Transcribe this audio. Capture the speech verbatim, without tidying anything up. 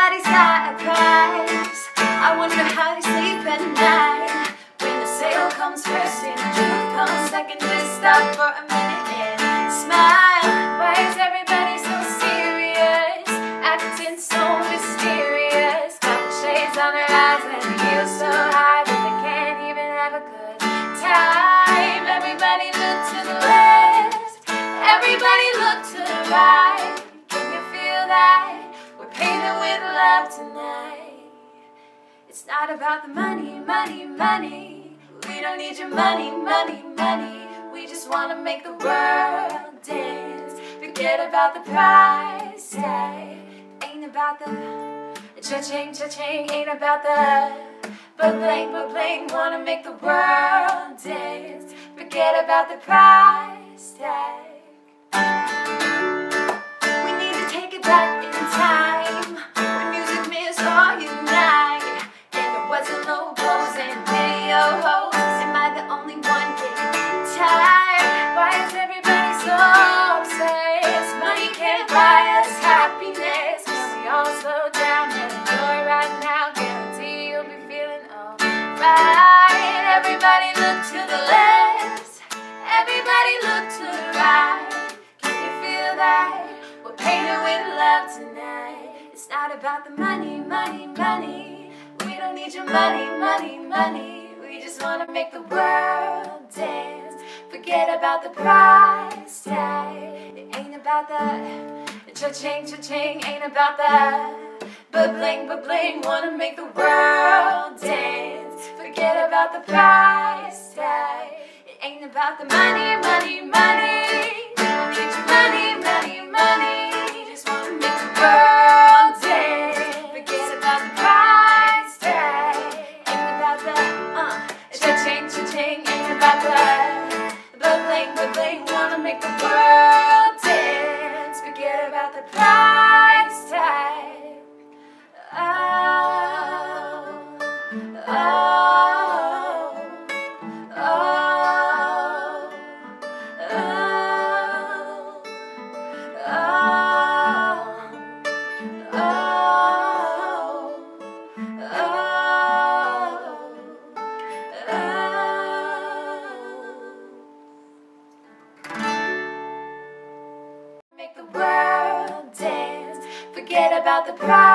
Everybody's got a price. I wonder how you sleep at night. When the sale comes first and the truth comes second, just stop for a minute and smile. Why is everybody so serious, acting so mysterious? Got the shades on their eyes and heels so high that they can't even have a good time. Everybody look to the left, everybody look to the right. Can you feel that? We're painted with love tonight. It's not about the money, money, money. We don't need your money, money, money. We just want to make the world dance. Forget about the price tag. Ain't about the cha-ching, cha-ching. Ain't about the ba-bling, ba-bling. Want to make the world dance. Forget about the price tag. We need to take it back in time, when music missed all unite, and there wasn't no posing video hoes. Am I the only one getting tired? Why is everybody so obsessed? Money can't buy us happiness. Can we all slow down and enjoy right now? Guarantee you'll be feeling alright. Everybody look to the left, everybody look to the right. Can you feel that? We're painted with love tonight. It's not about the money, money, money. We don't need your money, money, money. We just want to make the world dance. Forget about the price tag. It ain't about the cha-ching, cha-ching. Ain't about the ba-bling, ba-bling. Want to make the world dance. Forget about the price tag. It ain't about the money, money, money. We don't need your money, money, money. We just want to make the world dance. Forget about the price tag. Ain't about the uh, cha-ching, cha-ching. Ain't about the ba-bling, ba-bling. Want to make the world dance. Forget about the price tag. Oh, oh, oh, oh, oh, oh, oh. Make the world dance. Forget about the price.